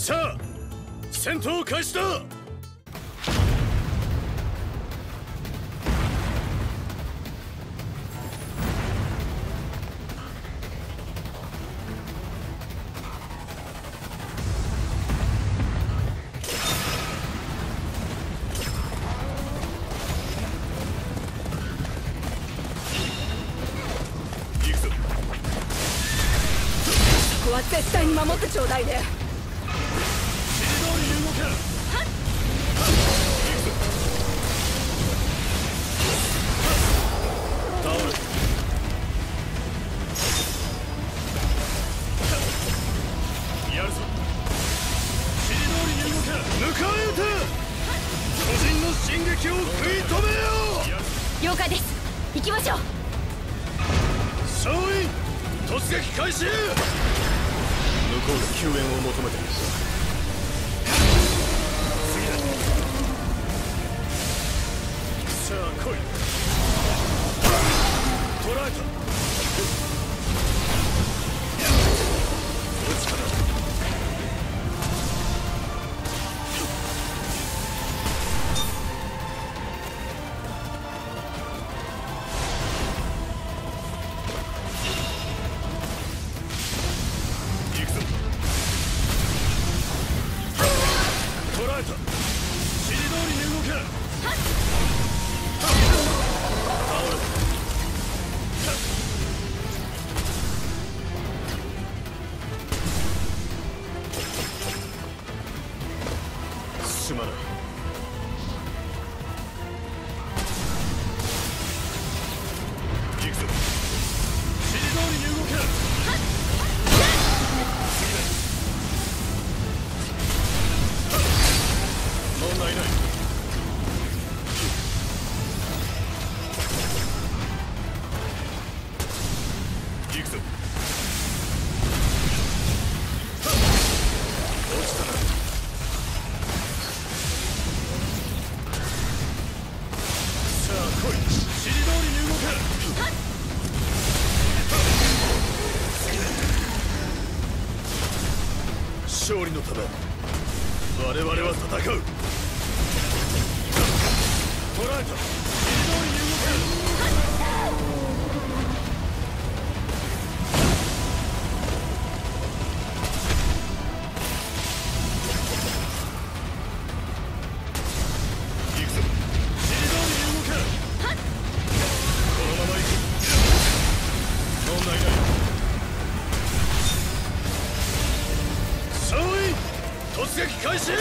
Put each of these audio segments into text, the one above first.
さあ戦闘開始だ。 ここは絶対に守ってちょうだいね。 了解です。行きましょう。 総員突撃開始。向こうが救援を求めている。次だ。さあ来い。捕らえた。どっちかだ。すまない。行くぞ。指示通りに動け。問題ない。行くぞ。落ちたな。来い。指示通りに動け。勝利のため我々は戦う。捕らえた。指示通りに動け。行くぞ。指示通りに動け。このまま行く。問題ない。総員突撃開始。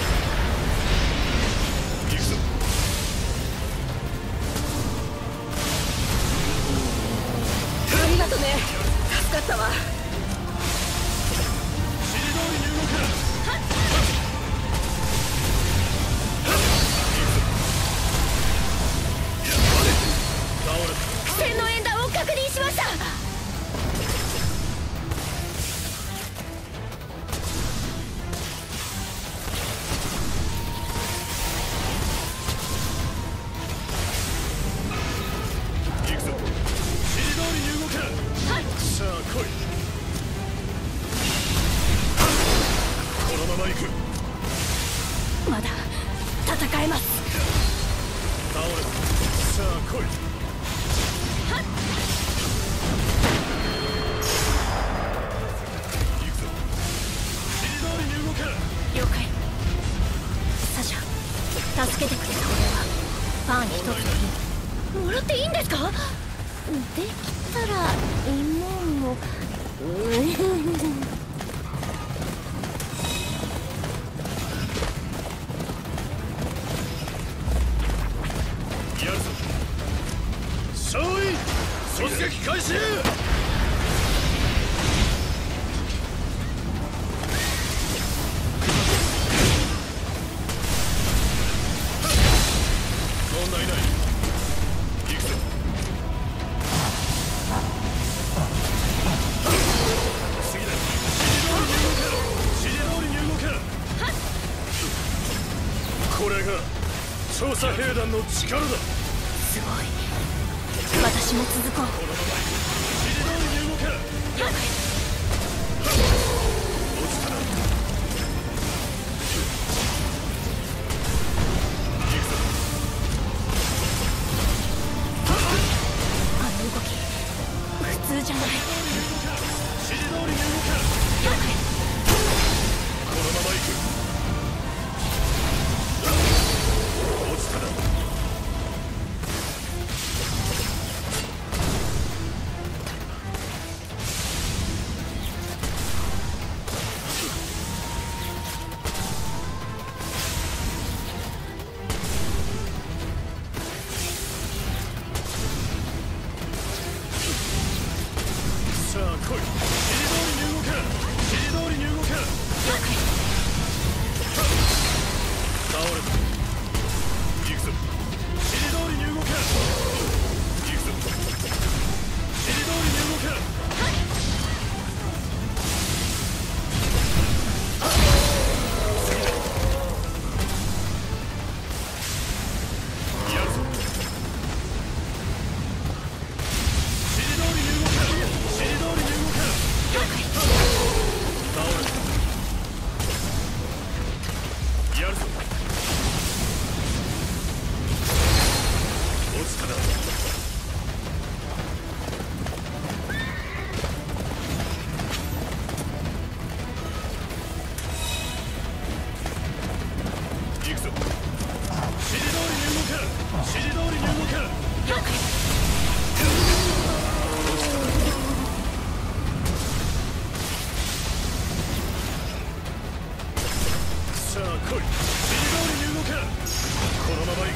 行くぞ。 ありがとね。助かったわ。 指示通りに動け。 線の演弾を確認しました。 行くぞ。指示通りに動け。さあ来い。このまま行く。 まだ戦えます。 倒れた。さあ来い。行くぞ。指示通りに動け。 了解。サシャ、助けてくれた俺はパン一つでいい。もらっていいんですか？できたら芋もやるぞ。総員突撃開始。問題ない。行くぞ。次だ。指示通りに動け。これが調査兵団の力だ。 すごい。私も続こう。 このまま指示通りに動け。 了解。 落ちたな。 じゃない。 指示通りに動け。このまま行く。落ちたな。さあ来い。指示通りに動け。指示通りに動け。倒れた。行くぞ。指示通りに動け。行くぞ。指示通りに動け。やるぞ。指示通りに動け。指示通りに動け。倒れた。やるぞ。落ちたな。行くぞ。指示通りに動け。指示通りに動け。さあ来い。指示通りに動け。このまま行く。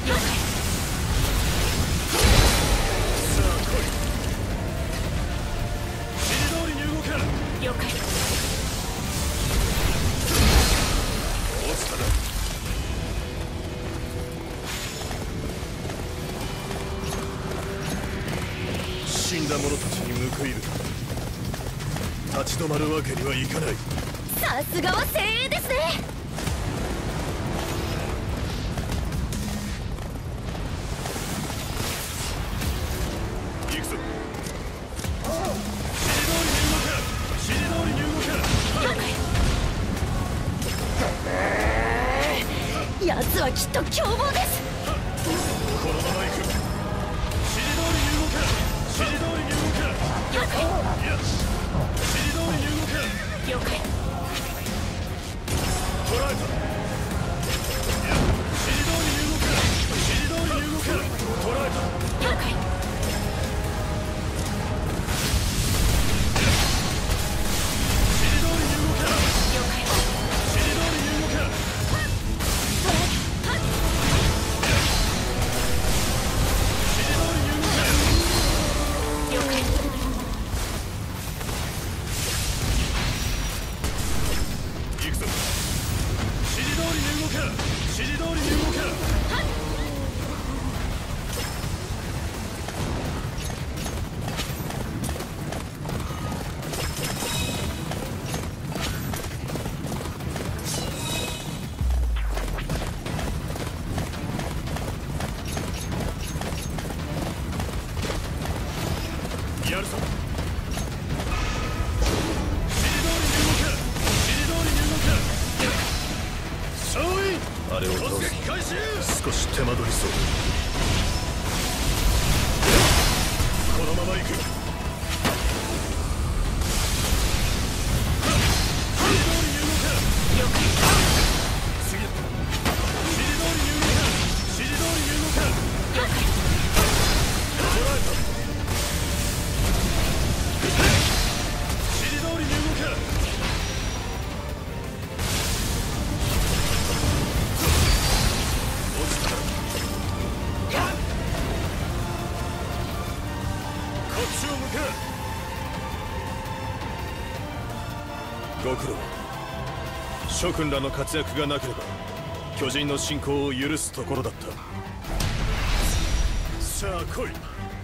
さあ来い。指示通りに動け。 了解。 落ちたな。死んだ者たちに報いる。立ち止まるわけにはいかない。 さすがは精鋭ですね。 行くぞ。指示通りに動け。指示通りに動け。 奴はきっと凶暴です。 このまま行く。指示通りに動け。指示通りに動け。いや、指示通りに動け。 了解。 捕らえた。いや、指示通りに動け。指示通りに動け。捕らえた。 了解。 指示通りに動け。 了解。 指示通りに動け。 捕らえた。 指示通りに動け。 了解。 行くぞ。指示通りに動け。指示通りに動け。やるぞ。指示通りに動け。指示通りに動け。勝因。あれを倒す。突撃開始。少し手間取りそう。このまま行く。指示通りに動け。 了解。 次だ。指示通りに動け。指示通りに動け。 了解。 捕らえた。指示通りに動け。落ちた。こっちを向け。ご苦労。諸君らの活躍がなければ巨人の侵攻を許すところだった。さあ来い。